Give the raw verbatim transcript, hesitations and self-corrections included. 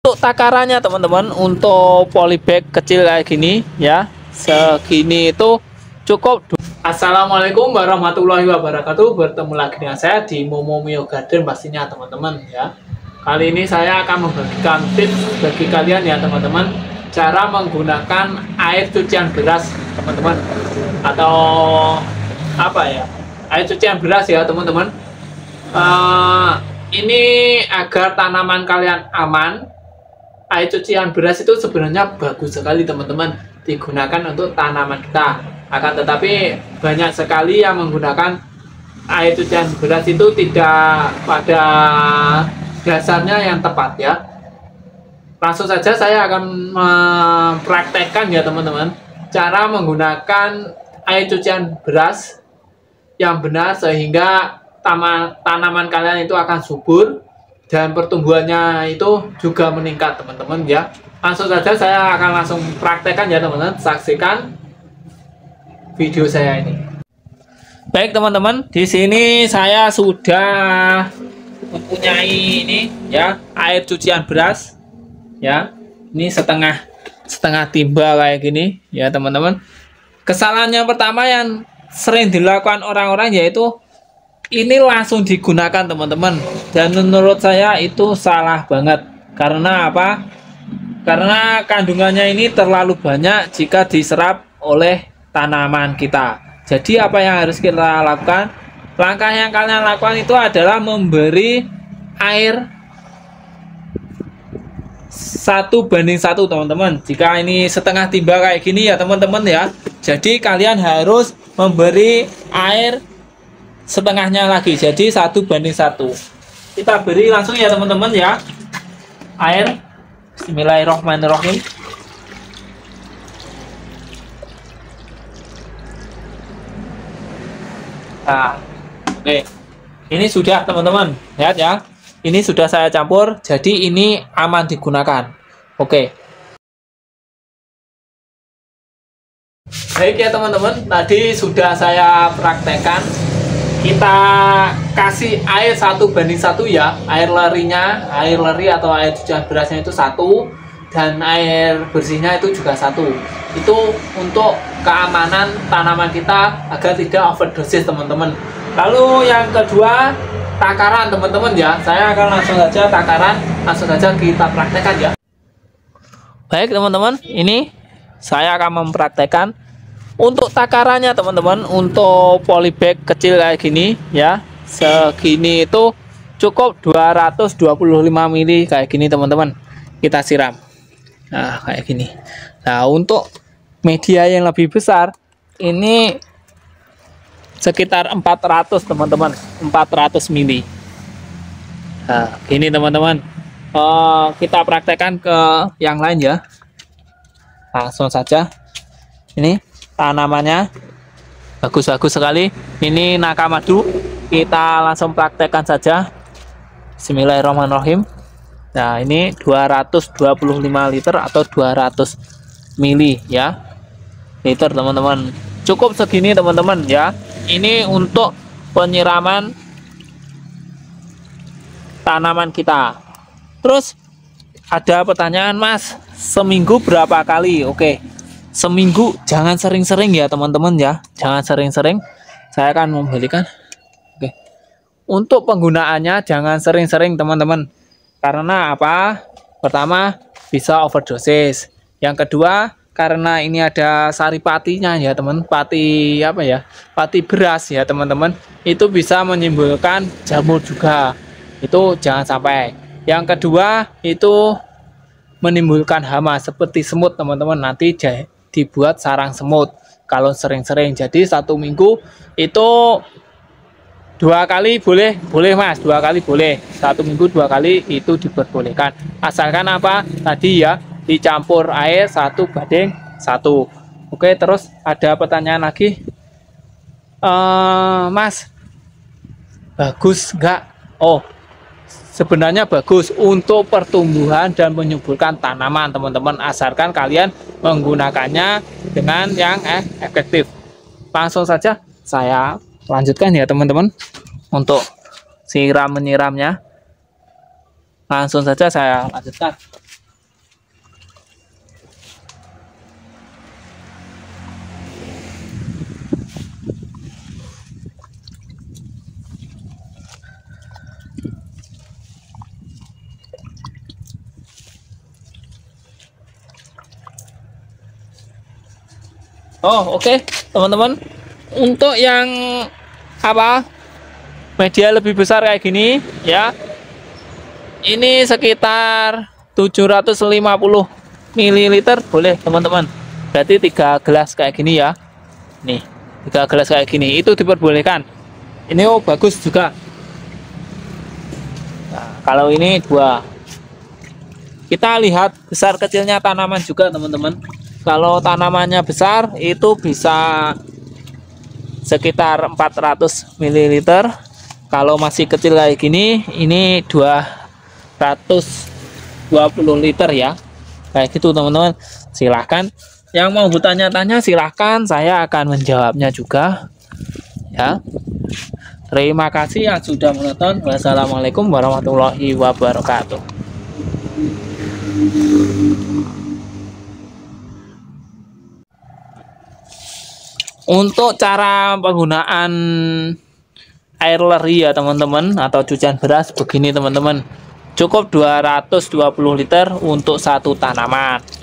untuk takarannya teman-teman, untuk polybag kecil kayak gini ya, segini itu cukup. Assalamualaikum warahmatullahi wabarakatuh. Bertemu lagi dengan saya di Momomio Garden pastinya teman-teman ya. Kali ini saya akan membagikan tips bagi kalian ya teman-teman, cara menggunakan air cucian beras teman-teman, atau apa ya, air cucian beras ya teman-teman. Uh, ini agar tanaman kalian aman. Air cucian beras itu sebenarnya bagus sekali teman-teman, digunakan untuk tanaman kita. Akan tetapi banyak sekali yang menggunakan air cucian beras itu tidak pada dasarnya yang tepat ya. Langsung saja saya akan mempraktekkan ya teman-teman, cara menggunakan air cucian beras yang benar sehingga tanaman kalian itu akan subur dan pertumbuhannya itu juga meningkat teman-teman ya. Langsung saja saya akan langsung praktekkan ya teman-teman, saksikan video saya ini. Baik teman-teman, di sini saya sudah mempunyai ini ya, air cucian beras ya. Ini setengah setengah timba kayak gini ya teman-teman. Kesalahan yang pertama yang sering dilakukan orang-orang yaitu ini langsung digunakan teman-teman, dan menurut saya itu salah banget. Karena apa? Karena kandungannya ini terlalu banyak jika diserap oleh tanaman kita. Jadi apa yang harus kita lakukan? Langkah yang kalian lakukan itu adalah memberi air satu banding satu teman-teman. Jika ini setengah timba kayak gini ya teman-teman ya, jadi kalian harus memberi air setengahnya lagi, jadi satu banding satu. Kita beri langsung ya teman-teman ya, air. Bismillahirrahmanirrahim. Nah, oke, ini sudah teman-teman, lihat ya, ini sudah saya campur, jadi ini aman digunakan. Oke, baik ya teman-teman, tadi sudah saya praktekkan. Kita kasih air satu banding satu ya, air lerinya, air leri atau air cucian berasnya itu satu, dan air bersihnya itu juga satu. Itu untuk keamanan tanaman kita agar tidak overdosis teman-teman. Lalu yang kedua, takaran teman-teman ya. Saya akan langsung saja takaran, langsung saja kita praktekkan ya. Baik teman-teman, ini saya akan mempraktekkan untuk takarannya teman-teman, untuk polybag kecil kayak gini ya, segini itu cukup dua ratus dua puluh lima mililiter kayak gini teman-teman. Kita siram. Nah, kayak gini. Nah, untuk media yang lebih besar ini sekitar empat ratus teman-teman, empat ratus mililiter. Nah, gini teman-teman. Uh, kita praktekkan ke yang lain ya. Langsung saja. Ini tanamannya bagus-bagus sekali. Ini nakamadu. Kita langsung praktekkan saja. Bismillahirrahmanirrahim. Nah, ini dua ratus dua puluh lima liter atau dua ratus mililiter ya, liter teman-teman. Cukup segini teman-teman ya. Ini untuk penyiraman tanaman kita. Terus ada pertanyaan, Mas, seminggu berapa kali? Oke, seminggu, jangan sering-sering ya teman-teman ya, jangan sering-sering. Saya akan membalikan. Oke, untuk penggunaannya jangan sering-sering teman-teman, karena apa? Pertama, bisa overdosis. Yang kedua, karena ini ada saripatinya ya teman, pati apa ya, pati beras ya teman-teman, itu bisa menimbulkan jamur juga. Itu jangan sampai. Yang kedua, itu menimbulkan hama seperti semut teman-teman. Nanti dibuat sarang semut kalau sering-sering. Jadi satu minggu itu dua kali boleh, boleh Mas, dua kali boleh. Satu minggu dua kali itu diperbolehkan. Asalkan apa? Tadi ya, dicampur air satu banding satu. Oke, terus ada pertanyaan lagi, eee, Mas, bagus enggak? Oh, sebenarnya bagus untuk pertumbuhan dan menyuburkan tanaman teman-teman, asalkan kalian menggunakannya dengan yang efektif. Langsung saja saya lanjutkan ya teman-teman, untuk siram menyiramnya. Langsung saja saya lanjutkan. Oh, oke, okay, teman-teman. Untuk yang apa? Media lebih besar kayak gini, ya. Ini sekitar tujuh ratus lima puluh mililiter boleh, teman-teman. Berarti tiga gelas kayak gini ya. Nih, tiga gelas kayak gini itu diperbolehkan. Ini oh bagus juga. Nah, kalau ini dua. Kita lihat besar kecilnya tanaman juga, teman-teman. Kalau tanamannya besar itu bisa sekitar empat ratus mililiter. Kalau masih kecil kayak gini, ini dua ratus dua puluh liter ya. Kayak gitu, teman-teman. Silahkan yang mau bertanya-tanya, silahkan, saya akan menjawabnya juga ya. Terima kasih yang sudah menonton. Wassalamualaikum warahmatullahi wabarakatuh. Untuk cara penggunaan air leri ya teman-teman, atau cucian beras begini teman-teman. Cukup dua ratus dua puluh liter untuk satu tanaman.